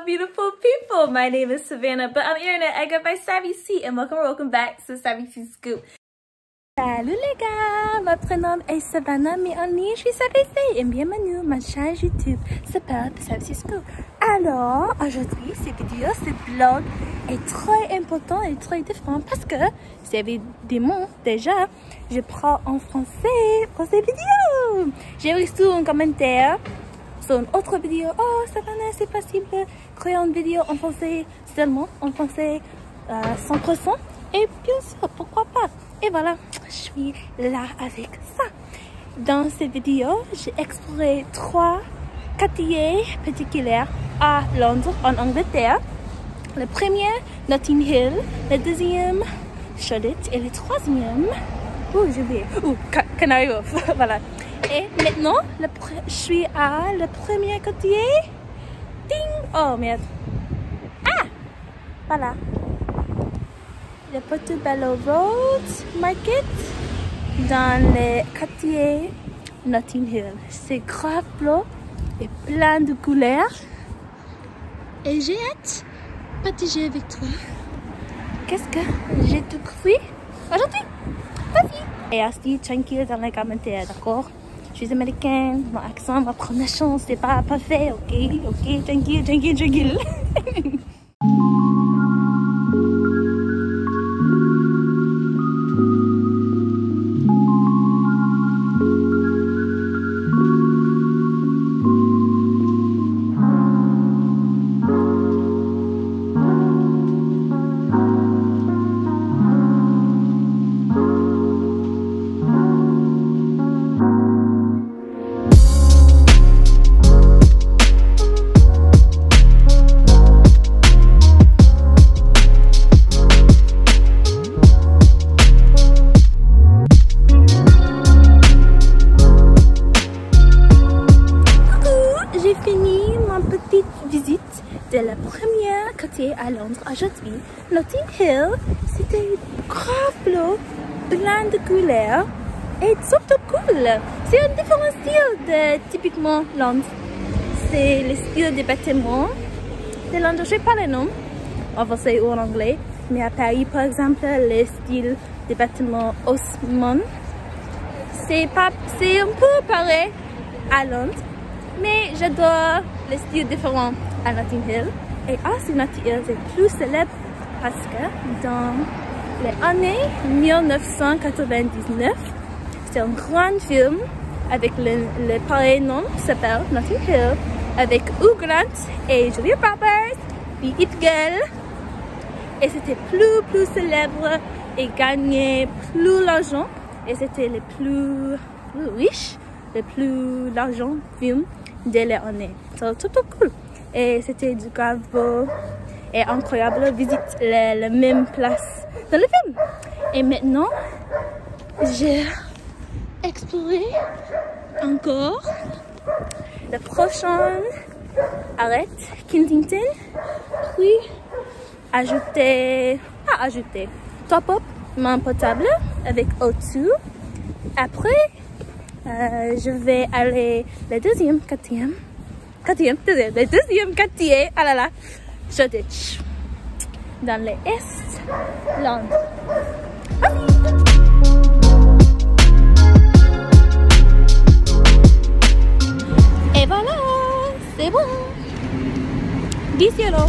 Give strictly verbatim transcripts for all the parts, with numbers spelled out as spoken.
beautiful people. My name is Savannah, but on the internet I go by Savvy C, and welcome or welcome back to Savvy C Scoop. Salut les gars, mon prénom est Savannah, mais en ligne je suis Savvy C, et bienvenue à ma chaîne YouTube s'appelle Savvy C Scoop. Alors, aujourd'hui, cette vidéo, ce blog est très important et très différent parce que, si vous avez des mots déjà, je prends en français pour cette vidéo. J'ai reçu un commentaire sur une autre vidéo. Oh, Savannah, c'est possible de créer une vidéo en français, seulement en français euh, cent pour cent. Et bien sûr, pourquoi pas. Et voilà, je suis là avec ça. Dans cette vidéo, j'ai exploré trois quartiers particuliers à Londres, en Angleterre. Le premier, Notting Hill. Le deuxième, Shoreditch. Et le troisième, oh, j'ai oublié, oh, Canary Wharf. Voilà. Et maintenant, le je suis à le premier quartier. Ding! Oh merde. Ah! Voilà. Le Portobello Road Market dans le quartier Notting Hill. C'est grave bleu et plein de couleurs. Et j'ai hâte de partager avec toi. Qu'est-ce que j'ai tout cru aujourd'hui? Vas-y! Et restez tranquille dans les commentaires, d'accord? Je suis américaine, mon accent, ma prononciation, c'est pas parfait, ok? Ok, tranquille, tranquille, tranquille. De la première quartier à Londres aujourd'hui, Notting Hill, c'était grave bleu, plein de couleurs et surtout cool. C'est un différent style de typiquement Londres. C'est le style des bâtiments de Londres. Je ne sais pas les noms en français ou en anglais, mais à Paris par exemple, le style des bâtiments Haussmann, c'est pas, c'est un peu pareil à Londres, mais j'adore le style différent à Notting Hill. Et aussi Notting Hill est plus célèbre parce que dans les années mille neuf cent quatre-vingt-dix-neuf, c'est un grand film avec le, le pareil nom qui s'appelle Notting Hill, avec Hugh Grant et Julia Roberts, puis It Girl. Et c'était plus plus célèbre et gagnait plus d'argent. Et c'était le plus, plus riche, le plus d'argent film de l'année. C'est tout, tout cool. Et c'était du grave beau et incroyable. Visite la, la même place dans le film. Et maintenant, j'ai exploré encore le prochain arrêt, Kensington. Puis, ajouter, pas ajouter, top up mon portable avec O deux. Après, euh, je vais aller le deuxième, quatrième. Quatrième, deuxième, le deuxième quartier, ah là là, Shoreditch, dans l'Est, Londres. Et voilà, c'est bon. D'ici là.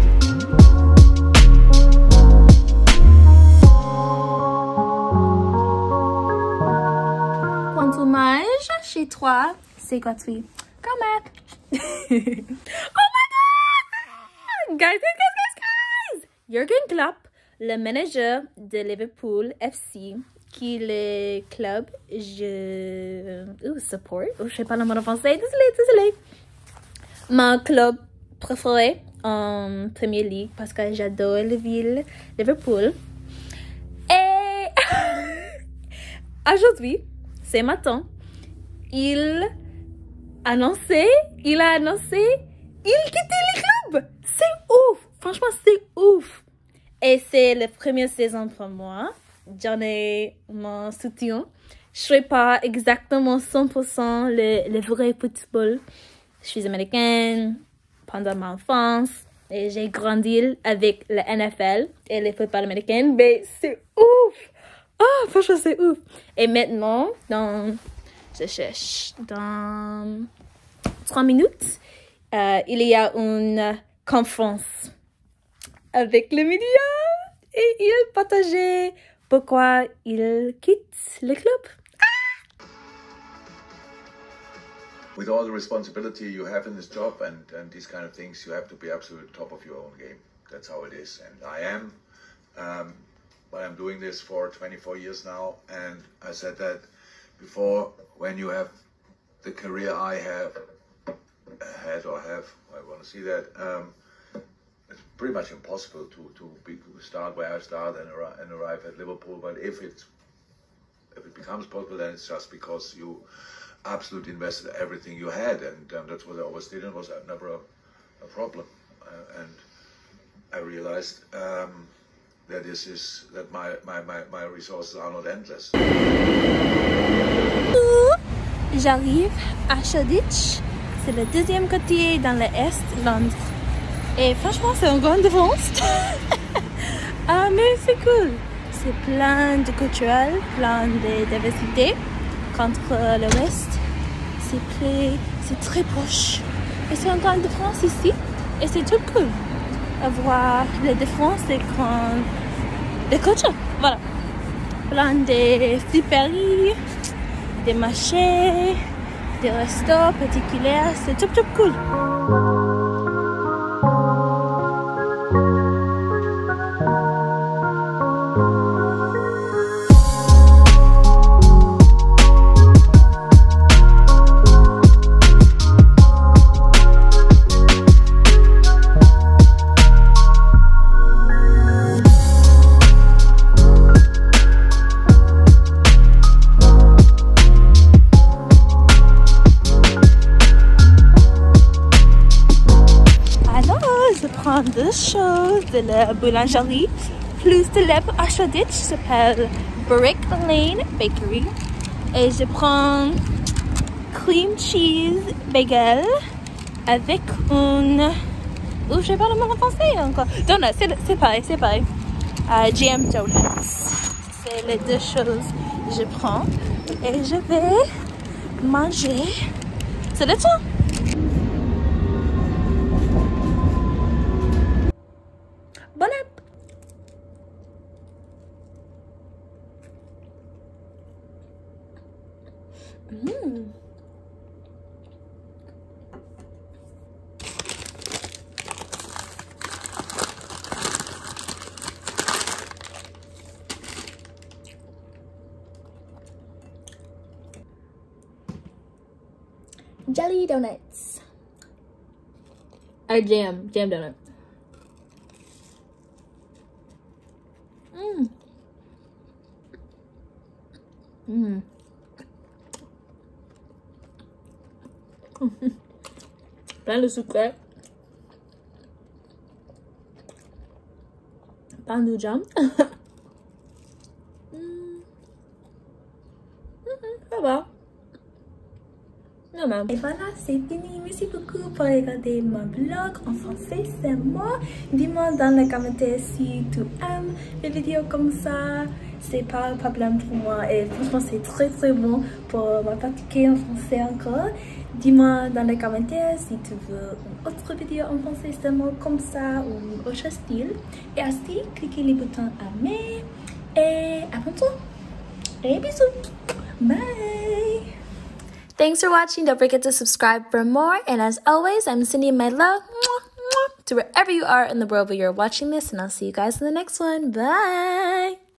Consommage chez toi, c'est gratuit. Come back. Oh my god! Guys, guys, guys, guys! Jürgen Klopp, le manager de Liverpool F C, qui est le club je oh, support, oh, je sais pas le mot en français, désolé, désolé. Mon club préféré en Premier League parce que j'adore la ville Liverpool. Et aujourd'hui, ce matin, il annoncé, il a annoncé, il quittait le club. C'est ouf, franchement c'est ouf. Et c'est la première saison pour moi. J'en ai mon soutien. Je ne suis pas exactement cent pour cent le, le vrai football. Je suis américaine, pendant ma enfance. Et j'ai grandi avec le N F L et le football américain. Mais c'est ouf! Oh, franchement, c'est ouf! Et maintenant, dans, je cherche, dans trois minutes, euh, il y a une conférence avec les médias et il partageait pourquoi il quitte le club. With all the responsibility you have in this job and, and these kind of things, you have to be absolute top of your own game. That's how it is. And I am. Um, but I'm doing this for twenty-four years now. And I said that before, when you have the career I have had or have, I want to see that, um, it's pretty much impossible to, to be, start where I start and, arri and arrive at Liverpool. But if, it's, if it becomes possible, then it's just because you absolutely invested everything you had, and um, that's what I always did, and it was never a, a problem. Uh, and I realized um, that this is that my, my, my, my resources are not endless. J'arrive à Shoreditch, c'est le deuxième quartier dans l'Est de Londres. Et franchement, c'est une grande différence. Ah, mais c'est cool. C'est plein de culturel, plein de diversité. Contre le West, c'est très, c'est très proche. Et c'est une grande différence ici. Et c'est tout cool. À voir les différences des grandes des cultures. Voilà. Plein de friperies, des marchés, des restos particuliers. C'est tout, tout cool. Deux choses de la boulangerie plus célèbre à Shoreditch s'appelle Brick Lane Bakery et je prends cream cheese bagel avec une oh, je sais pas le mot en français encore donut, c'est pareil, c'est pareil uh, jam donuts, c'est les deux choses que je prends et je vais manger. C'est le temps. Bon app! Mmh. Jelly donuts. Or jam, jam donut. Mmm. Mmm. Plein de sucre. Pain de jam. mm. mm, ça va. Et voilà, c'est fini. Merci beaucoup pour regarder mon vlog en français, c'est moi. Dis-moi dans les commentaires si tu aimes les vidéos comme ça. C'est pas un problème pour moi et franchement c'est très très bon pour me pratiquer en français encore. Dis-moi dans les commentaires si tu veux une autre vidéo en français seulement comme ça ou un autre style. Et ainsi, cliquez les boutons aimer et à bientôt. Et bisous. Bye. Thanks for watching. Don't forget to subscribe for more. And as always, I'm sending my love to wherever you are in the world where you're watching this. And I'll see you guys in the next one. Bye.